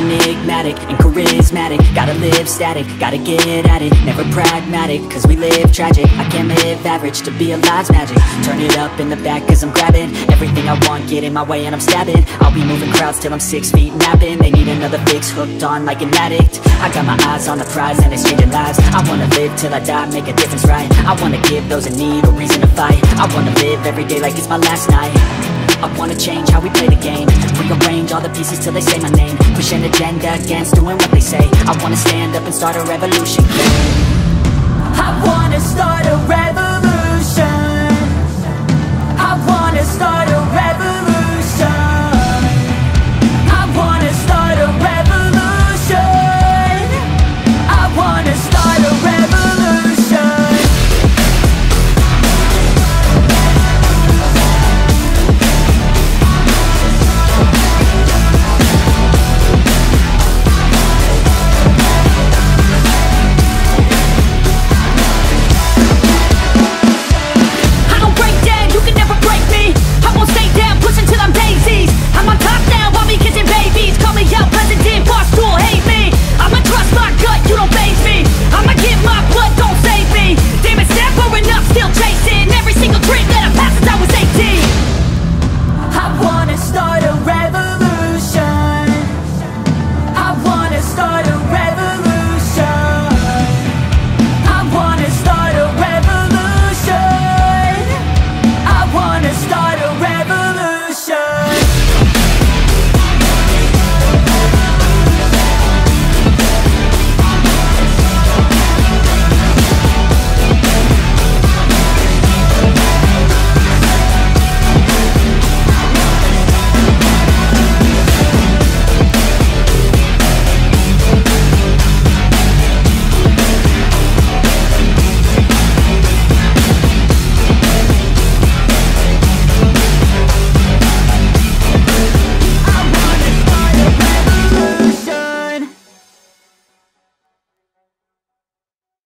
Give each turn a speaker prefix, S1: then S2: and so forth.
S1: enigmatic and charismatic. Gotta live static, gotta get at it, never pragmatic, cause we live tragic. I can't live average, to be alive's magic. Turn it up in the back cause I'm grabbing everything I want, get in my way and I'm stabbing. I'll be moving crowds till I'm 6 feet napping. They need another fix, hooked on like an addict. I got my eyes on the prize and it's changing lives. I wanna live till I die, make a difference, right? I wanna give those in need a reason to fight. I wanna live every day like it's my last night. I wanna change how we play the game, rearrange all the pieces till they say my name. Push an agenda against doing what they say. I wanna stand up and start a revolution. I wanna start